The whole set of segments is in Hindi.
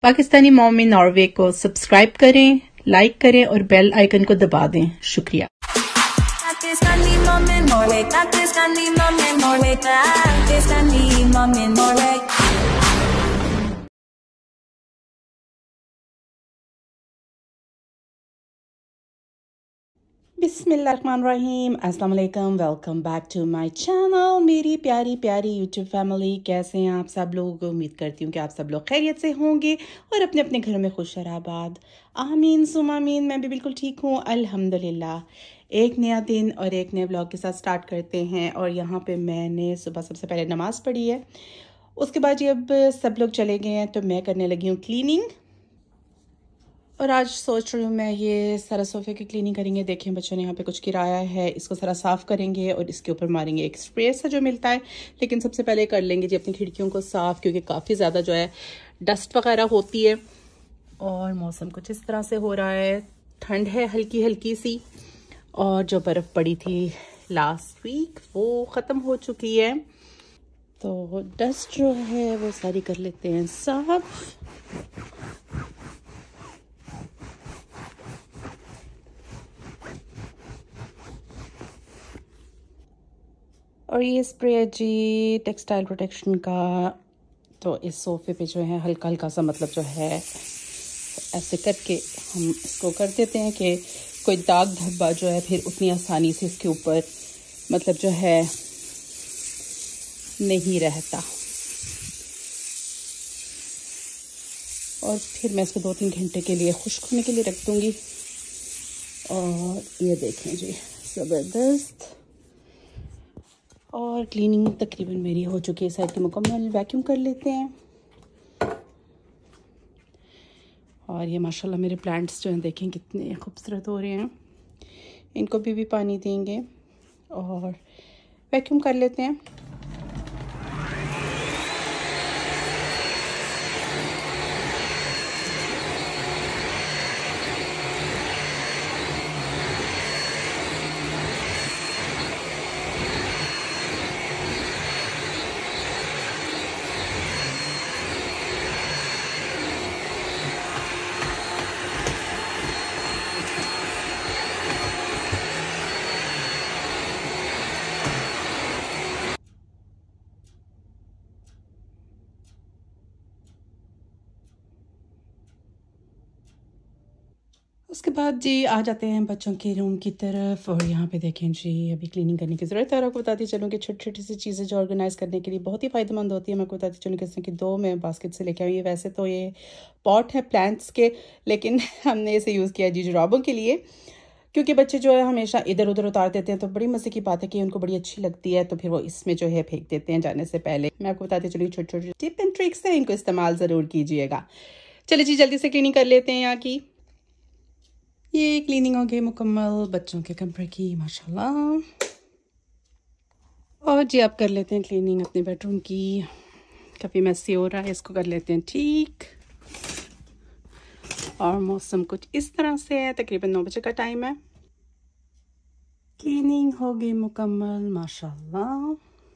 पाकिस्तानी मॉम इन नॉर्वे को सब्सक्राइब करें, लाइक करें और बेल आइकन को दबा दें। शुक्रिया। Pakistani mom in Norway, Pakistani mom in Norway, Pakistani mom in Norway. बिस्मिल्लाहिर्रहमानिर्रहीम, अस्सलाम वालेकुम। Welcome back to my channel. मेरी प्यारी प्यारी यूट्यूब फैमिली, कैसे हैं आप सब लोग? उम्मीद करती हूँ कि आप सब लोग खैरियत से होंगे और अपने अपने घरों में खुश और आबाद। आमीन सुम आमीन। मैं भी बिल्कुल ठीक हूँ अल्हम्दुलिल्लाह। एक नया दिन और एक नए ब्लॉग के साथ स्टार्ट करते हैं। और यहाँ पे मैंने सुबह सबसे पहले नमाज़ पढ़ी है। उसके बाद जी अब सब लोग चले गए हैं तो मैं करने लगी हूँ क्लीनिंग। और आज सोच रही हूँ मैं ये सारा सोफे की क्लीनिंग करेंगे। देखें बच्चों ने यहाँ पे कुछ किराया है, इसको सारा साफ़ करेंगे और इसके ऊपर मारेंगे एक स्प्रे सा जो मिलता है। लेकिन सबसे पहले कर लेंगे जी अपनी खिड़कियों को साफ़, क्योंकि काफ़ी ज़्यादा जो है डस्ट वगैरह होती है। और मौसम कुछ इस तरह से हो रहा है, ठंड है हल्की हल्की सी। और जो बर्फ़ पड़ी थी लास्ट वीक वो ख़त्म हो चुकी है, तो डस्ट जो है वो सारी कर लेते हैं साफ़। और ये स्प्रे है जी टेक्सटाइल प्रोटेक्शन का। तो इस सोफे पे जो है हल्का हल्का सा मतलब जो है ऐसे करके हम इसको कर देते हैं कि कोई दाग धब्बा जो है फिर उतनी आसानी से इसके ऊपर मतलब जो है नहीं रहता। और फिर मैं इसको 2-3 घंटे के लिए खुश्क होने के लिए रख दूँगी। और ये देखें जी ज़बरदस्त। और क्लीनिंग तकरीबन मेरी हो चुकी है साइड की मुकम्मल। वैक्यूम कर लेते हैं। और ये माशाल्लाह मेरे प्लांट्स जो हैं देखें कितने खूबसूरत हो रहे हैं। इनको भी पानी देंगे और वैक्यूम कर लेते हैं। उसके बाद जी आ जाते हैं बच्चों के रूम की तरफ। और यहाँ पे देखें जी अभी क्लीनिंग करने की ज़रूरत है। और आपको बताती चलूँ कि छोटी छोटी सी चीज़ें जो ऑर्गेनाइज़ करने के लिए बहुत ही फ़ायदेमंद होती है। मैं आपको बताती चलूँ कि 2 मैं बास्केट से लेके आई हूँ। वैसे तो ये पॉट है प्लांट्स के, लेकिन हमने इसे यूज़ किया जी जुराबों के लिए, क्योंकि बच्चे जो है हमेशा इधर उधर उतार देते हैं। तो बड़ी मज़े की बात है कि उनको बड़ी अच्छी लगती है, तो फिर वो इसमें जो है फेंक देते हैं जाने से पहले। मैं आपको बताती चलूँ छोटी छोटी टिप एंड ट्रिक्स हैं, इनको इस्तेमाल ज़रूर कीजिएगा। चलिए जी जल्दी से क्लीनिंग कर लेते हैं यहाँ की। ये क्लीनिंग हो गई मुकम्मल बच्चों के कमरे की माशाल्लाह। और जी अब कर लेते हैं क्लीनिंग अपने बेडरूम की। काफ़ी मैसी हो रहा है, इसको कर लेते हैं ठीक। और मौसम कुछ इस तरह से है, तकरीबन 9 बजे का टाइम है। क्लीनिंग हो गई मुकम्मल माशाल्लाह।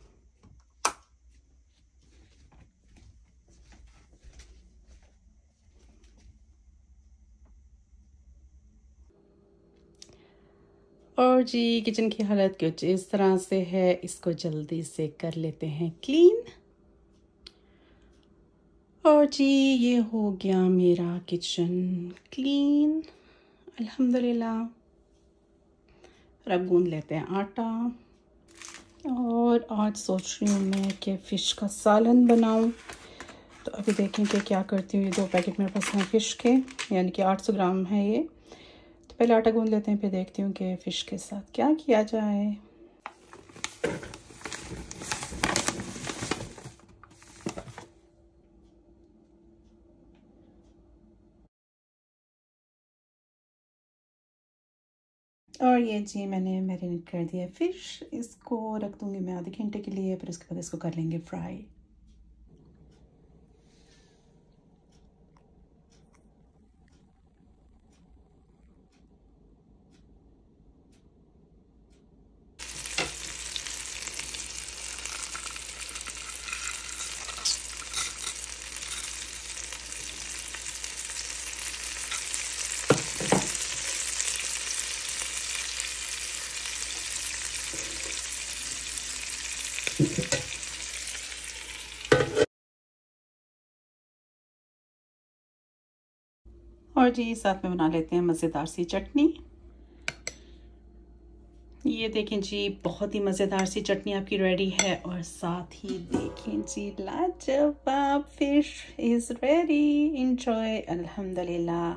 और जी किचन की हालत कुछ इस तरह से है, इसको जल्दी से कर लेते हैं क्लीन। और जी ये हो गया मेरा किचन क्लीन अल्हम्दुलिल्लाह। और अब गूंद लेते हैं आटा। और आज सोच रही हूँ मैं कि फ़िश का सालन बनाऊँ। तो अभी देखें कि क्या करती हूँ। ये 2 पैकेट मेरे पास हैं फ़िश के, यानी कि 800 ग्राम है ये। तो पहले आटा गूंद लेते हैं, फिर देखती हूँ कि फ़िश के साथ क्या किया जाए। और ये जी मैंने मैरिनेट कर दिया फ़िश। इसको रख दूँगी मैं आधे घंटे के लिए, फिर उसके बाद इसको कर लेंगे फ्राई। और जी साथ में बना लेते हैं मज़ेदार सी चटनी। ये देखें जी, बहुत ही मज़ेदार सी चटनी आपकी रेडी है। और साथ ही देखें जी, लाजवाब फिश इज़ रेडी। एंजॉय। अल्हम्दुलिल्लाह।